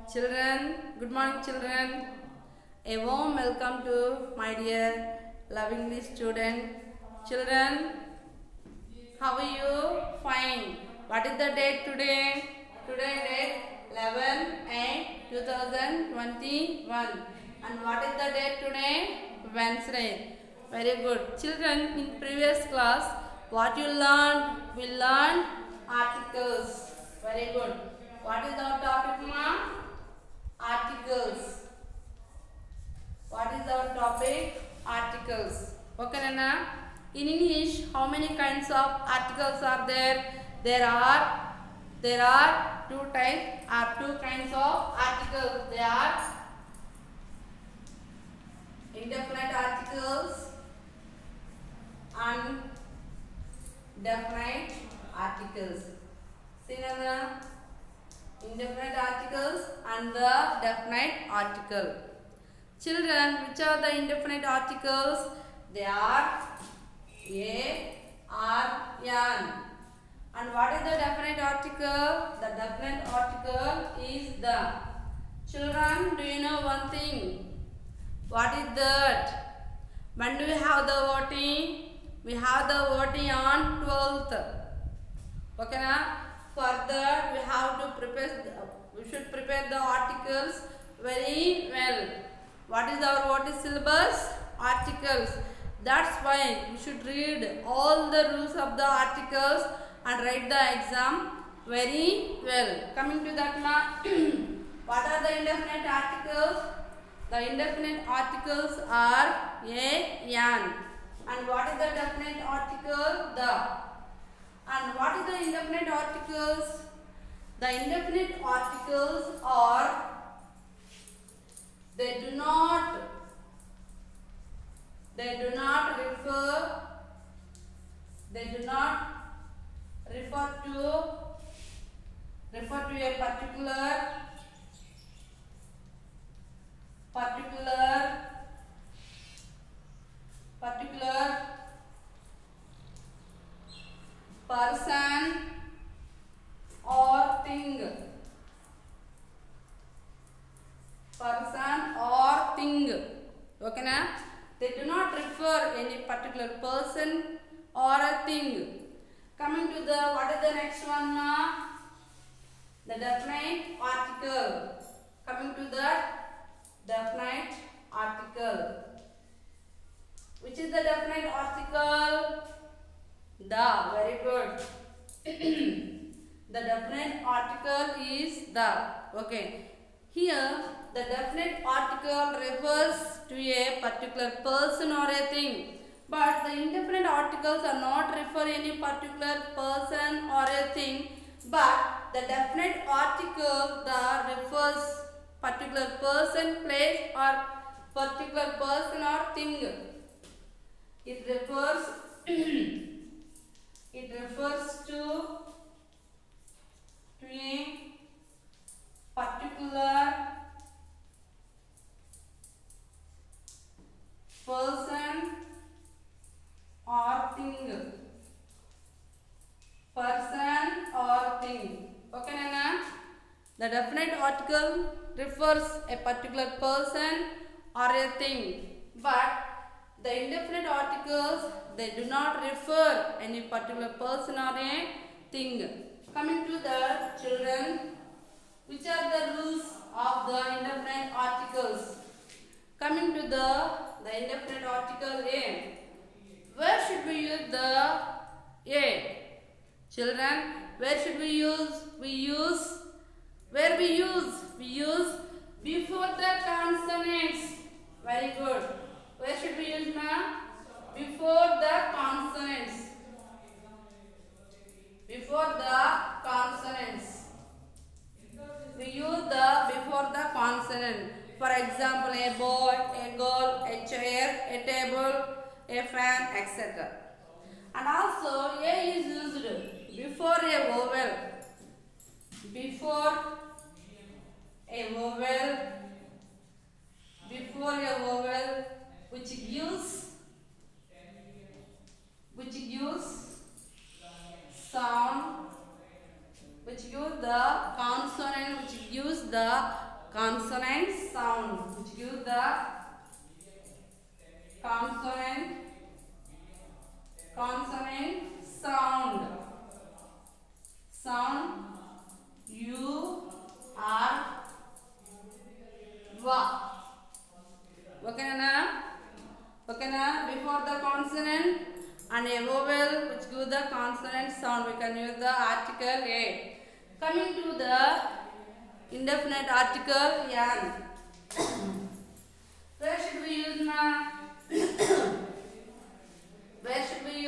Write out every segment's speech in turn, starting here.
Children, good morning children. A warm welcome to my dear lovingly student. Children, how are you? Fine. What is the date today? Today date 11/8/2021. And what is the date today? Wednesday. Very good. Children, in previous class, what you learned? We learned articles. Very good. What is our topic, ma? Articles. What is our topic? Articles. Okay, Nana? In English, how many kinds of articles are there? There are two kinds of articles. They are indefinite articles and definite articles. See, Nana? Indefinite articles and the definite article. Children, which are the indefinite articles? They are a, are, an. And what is the definite article? The definite article is the. Children, do you know one thing? What is that? When do we have the voting? We have the voting on 12th. Okay, na? For that, we have to we should prepare the articles very well. What is our voting syllabus? Articles. That's why you should read all the rules of the articles and write the exam very well. Coming to that, what are the indefinite articles? The indefinite articles are a, an. And what is the definite article? The. And what is the indefinite articles? The indefinite articles are, they do not refer to a particular person or thing. Okay, na? They do not refer any particular person or a thing. Coming to the, what is the next one, ma? The definite article. Coming to the definite article. Which is the definite article? The. Very good. The definite article is the. Okay. Here, the definite article refers to a particular person or a thing. But the indefinite articles are not refer any particular person or a thing. But the definite article refers particular person, place or particular person or thing. It refers to a particular person or thing. Okay, Nana? The definite article refers a particular person or a thing. But the indefinite articles, they do not refer any particular person or a thing. Coming to the children, which are the rules of the indefinite articles? Coming to the indefinite article A. Where should we use the A? Children, where should we use? We use before the consonants. Very good. Where should we use, ma? Before the consonants. Before the consonants. We use the before the consonant. For example, a boy, a girl, a chair, a table, a fan, etc. And also, A is used before a vowel. Before a vowel, which gives sound, which gives the consonant, which gives the consonant sound, which give the consonant sound u or va. Okay na? Before the consonant and a vowel which give the consonant sound, we can use the article a. Coming to the indefinite article yan. Where should we use na? Where should we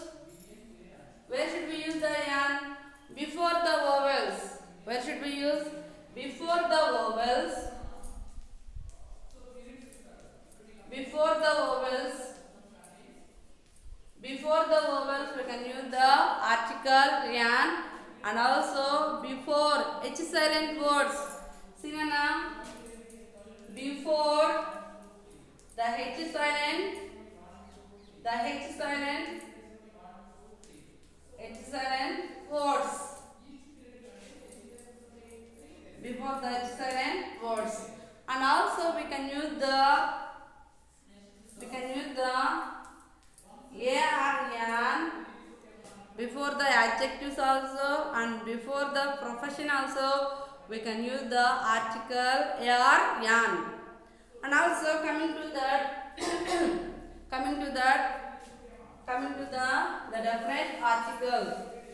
use the yan? Before the vowels. Where should we use? Before the vowels. Before the vowels we can use the article yan, and also before H silent words. See na? Before the H silent words. Before the H silent words. And also we can use the a or yan before the adjectives also, and before the profession also we can use the article a or yan. And also coming to the definite article.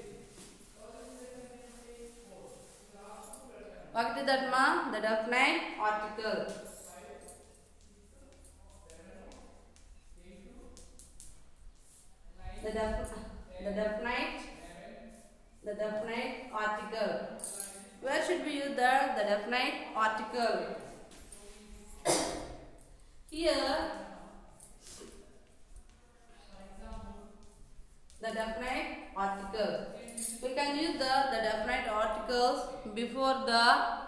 What is that ma? The definite article. The definite article. Where should we use the definite article? Here, the definite article. We can use the definite articles before the.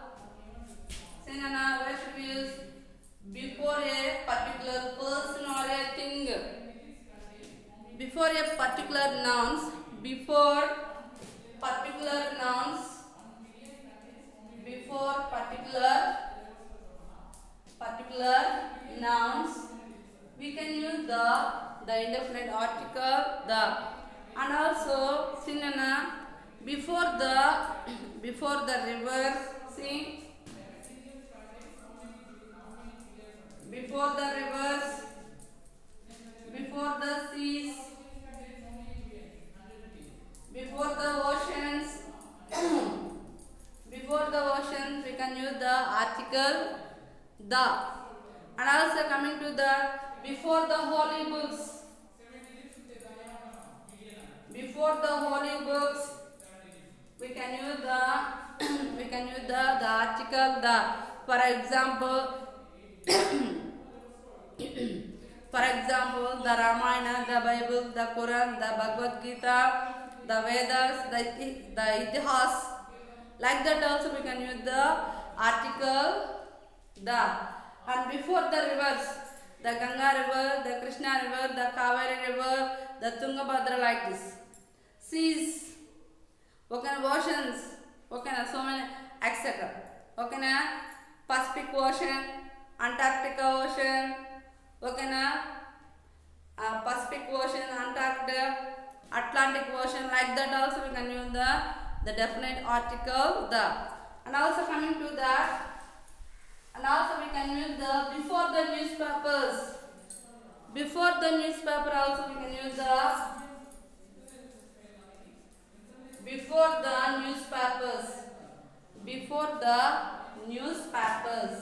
Where should we use? Before a particular person or a thing. Before a particular nouns. Before particular nouns, we can use the indefinite article the. And also sinana before the rivers. See, before the rivers, before the seas, before the oceans. Before the oceans we can use the article the. And also coming to the before the holy books. Before the holy books we can use the article the. For example the Ramayana, the Bible, the Quran, the Bhagavad Gita, the Vedas, the Itihas. Like that also we can use the article the. And before the rivers, the Ganga river, the Krishna river, the Kaveri river, the Tungabhadra, like this. Seas, okay, oceans, okay, so many, etc. Okay, Pacific Ocean, Antarctica Ocean, okay, Pacific Ocean, Antarctica, Atlantic Ocean. Like that also we can use the definite article the. And also coming to that, and also we can use the before the newspapers. Before the newspaper also we can use the before the newspapers. Before the newspapers.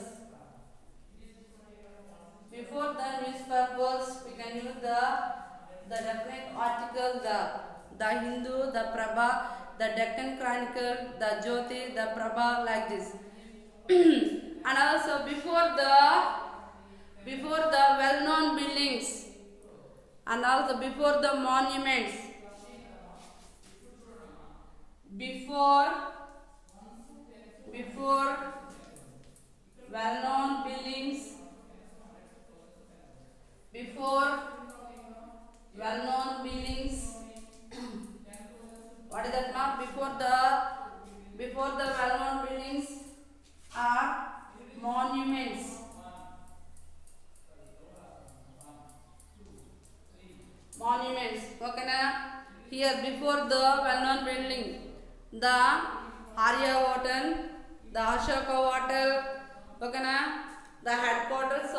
Before the newspapers we can use the definite article the Hindu, the Prabha, the Deccan Chronicle, the Jyoti, the Prabha, like this. And also before the well-known buildings, and also before the monuments. Before well-known buildings. Before well-known buildings. What is that mark? Before the well-known buildings are monuments. Okay na? Here before the well-known building, the Aryabhatta, the Ashoka Hotel. Okay na? The headquarters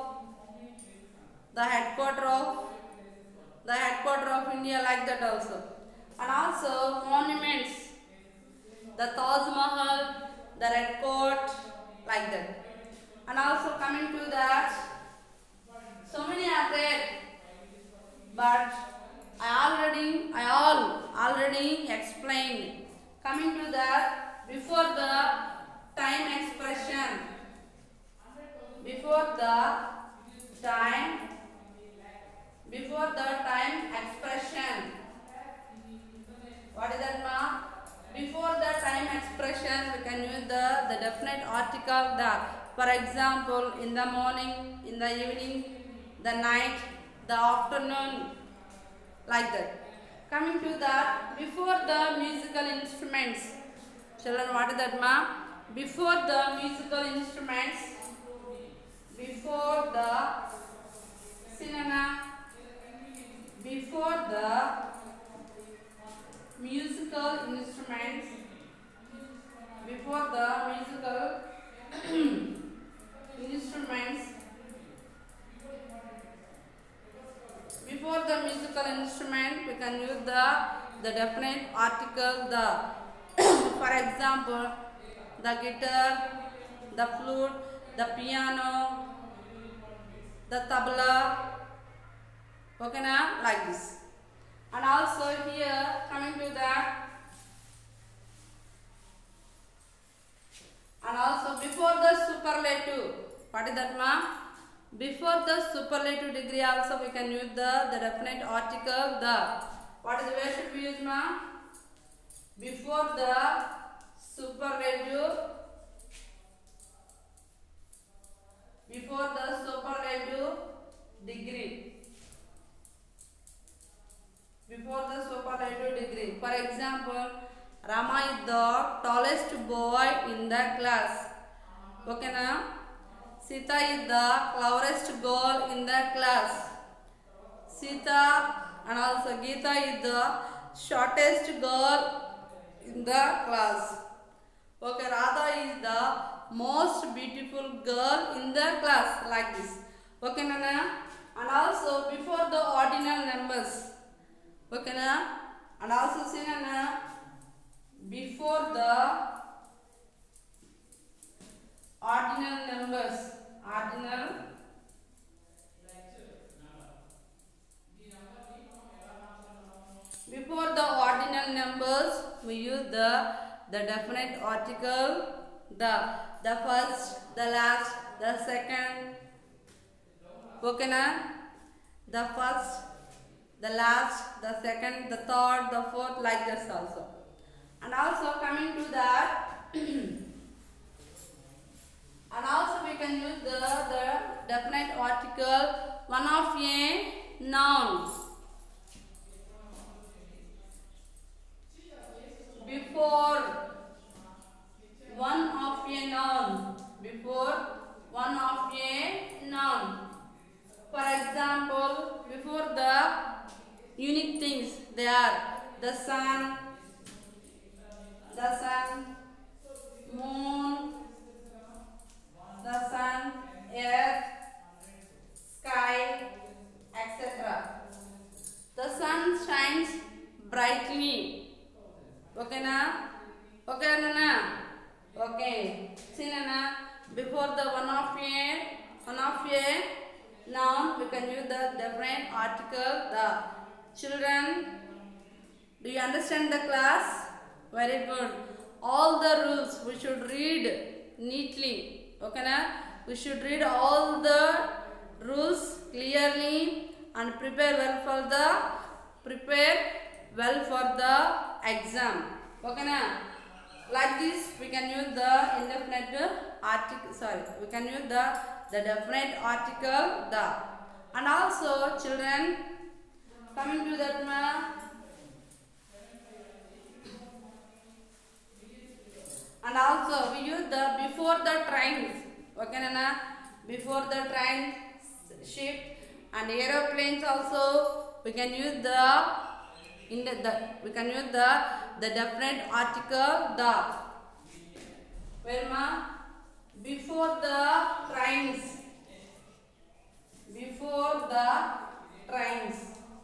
of India, like that also. And also monuments, the Taj Mahal, the Red Fort, like that. And also coming to that, so many are there, but I already explained. Coming to that, before the time expression, before the time expression. What is that, ma? Before the time expression, we can use the definite article the. For example, in the morning, in the evening, the night, the afternoon, like that. Coming to that, before the musical instruments. Children, what is that, ma? Before the musical instruments, before the cinema, before the musical instruments, before the musical instruments, before the musical instrument, we can use the definite article the. For example, the guitar, the flute, the piano, the tabla. Okay na? Like this. And also here, coming to that, and also before the superlative. What is that, ma? Before the superlative degree also we can use the definite article the. What is the way should we use, ma? Before the superlative, before the superlative degree, before the superlative degree. For example, Rama is the tallest boy in the class. Okay na? Sita is the cleverest girl in the class. Sita and also Geeta is the shortest girl in the class. Okay, Radha is the most beautiful girl in the class, like this. Okay, Nana? And also before the ordinal numbers. Okay, na? And also see, Nana, before the ordinal numbers, before the ordinal numbers, we use the definite article the first, the last, the second. Okay, na? The first, the last, the second, the third, the fourth, like this also. And also coming to that, and also we can use the definite article one of a noun. Before one of a noun. Before one of a noun. For example, before the unique things, they are the sun, moon, the sun, earth, sky, etc. The sun shines brightly. Okay, na? Okay, Nana? Okay. See, Nana? Before the one of a noun, we can use the different article the. Children, do you understand the class? Very good. All the rules we should read neatly. Okay, na? We should read all the rules clearly and prepare well for the exam. Okay, na? Like this, we can use the indefinite article. Sorry, we can use the definite article the. And also, children, coming to that, ma. And also, we use the before the trains. Okay, Nana? Before the train, ship, and aeroplanes also. we can use the definite article the. Where ma? Before the trains. Before the trains.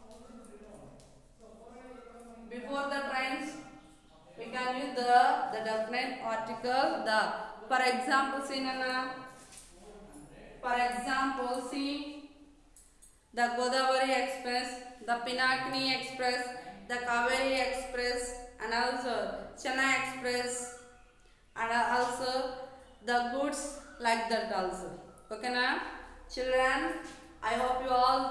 Before the trains, we can use the definite article the. For example, see Nana. For example, see the Godavari Express, the Pinakini Express, the Kaveri Express, and also Chennai Express, and also the goods like that also. Okay na? Children, I hope you all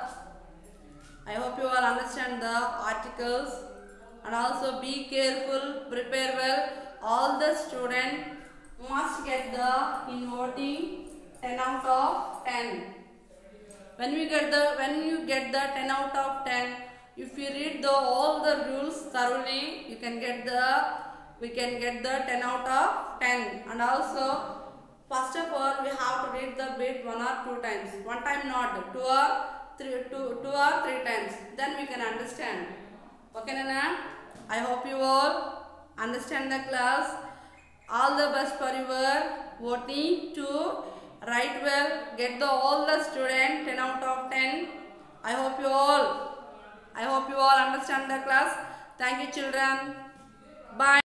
understand the articles, and also be careful, prepare well. All the students must get in voting 10 out of 10. When you get the 10 out of 10, if you read all the rules thoroughly, we can get the 10 out of 10. And also, first of all, we have to read the bit 1 or 2 times. One time not, two or three times. Then we can understand. Okay, Nana? I hope you all understand the class. All the best for your voting to write well. Get all the students 10 out of 10. I hope you all understand the class. Thank you, children. Bye.